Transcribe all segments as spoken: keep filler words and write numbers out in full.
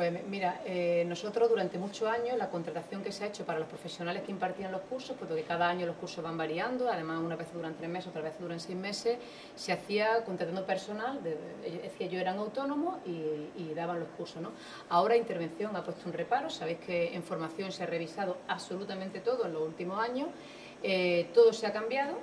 Pues mira, eh, nosotros durante muchos años la contratación que se ha hecho para los profesionales que impartían los cursos, pues porque cada año los cursos van variando, además una vez duran tres meses, otra vez duran seis meses, se hacía contratando personal, de, es decir, ellos eran autónomos y, y daban los cursos, ¿no? Ahora Intervención ha puesto un reparo, sabéis que en formación se ha revisado absolutamente todo en los últimos años, eh, todo se ha cambiado.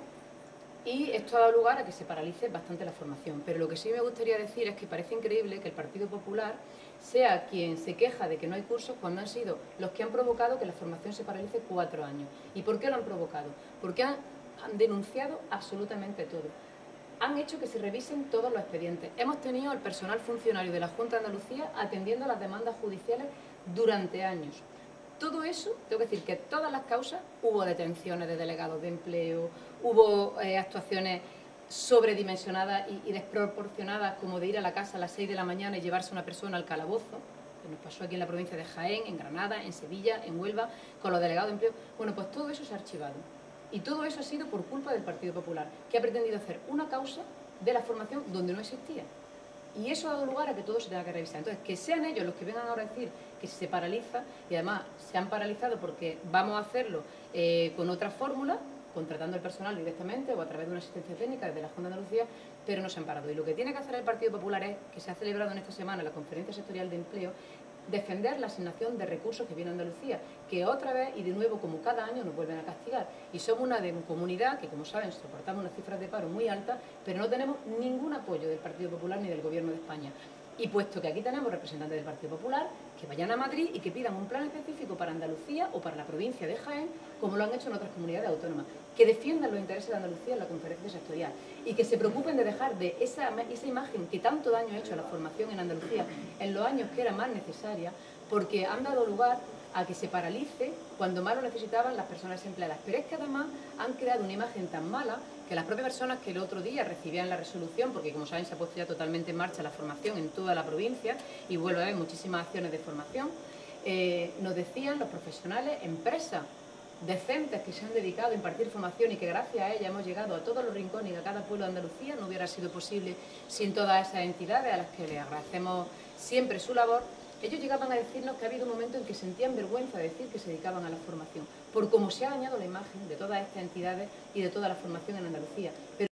Y esto ha dado lugar a que se paralice bastante la formación. Pero lo que sí me gustaría decir es que parece increíble que el Partido Popular sea quien se queja de que no hay cursos cuando han sido los que han provocado que la formación se paralice cuatro años. ¿Y por qué lo han provocado? Porque han, han denunciado absolutamente todo. Han hecho que se revisen todos los expedientes. Hemos tenido al personal funcionario de la Junta de Andalucía atendiendo las demandas judiciales durante años. Todo eso, tengo que decir que todas las causas, hubo detenciones de delegados de empleo, hubo eh, actuaciones sobredimensionadas y, y desproporcionadas, como de ir a la casa a las seis de la mañana y llevarse a una persona al calabozo, que nos pasó aquí en la provincia de Jaén, en Granada, en Sevilla, en Huelva, con los delegados de empleo. Bueno, pues todo eso se ha archivado. Y todo eso ha sido por culpa del Partido Popular, que ha pretendido hacer una causa de la formación donde no existía. Y eso ha dado lugar a que todo se tenga que revisar. Entonces, que sean ellos los que vengan ahora a decir que se paraliza, y además se han paralizado porque vamos a hacerlo eh, con otra fórmula, contratando el personal directamente o a través de una asistencia técnica desde la Junta de Andalucía, pero no se han parado. Y lo que tiene que hacer el Partido Popular es, que se ha celebrado en esta semana la Conferencia Sectorial de Empleo, defender la asignación de recursos que viene a Andalucía, que otra vez y de nuevo, como cada año, nos vuelven a castigar. Y somos una de, comunidad que, como saben, soportamos unas cifras de paro muy altas, pero no tenemos ningún apoyo del Partido Popular ni del Gobierno de España. Y puesto que aquí tenemos representantes del Partido Popular, que vayan a Madrid y que pidan un plan específico para Andalucía o para la provincia de Jaén, como lo han hecho en otras comunidades autónomas, que defiendan los intereses de Andalucía en la conferencia sectorial y que se preocupen de dejar de esa, esa imagen que tanto daño ha hecho a la formación en Andalucía en los años que era más necesaria, porque han dado lugar a que se paralice cuando más lo necesitaban las personas empleadas. Pero es que además han creado una imagen tan mala que las propias personas que el otro día recibían la resolución, porque como saben se ha puesto ya totalmente en marcha la formación en toda la provincia y vuelve a haber muchísimas acciones de formación, eh, nos decían los profesionales, empresas decentes que se han dedicado a impartir formación y que gracias a ella hemos llegado a todos los rincones y a cada pueblo de Andalucía, no hubiera sido posible sin todas esas entidades a las que les agradecemos siempre su labor. Ellos llegaban a decirnos que ha habido un momento en que sentían vergüenza de decir que se dedicaban a la formación, por cómo se ha dañado la imagen de todas estas entidades y de toda la formación en Andalucía. Pero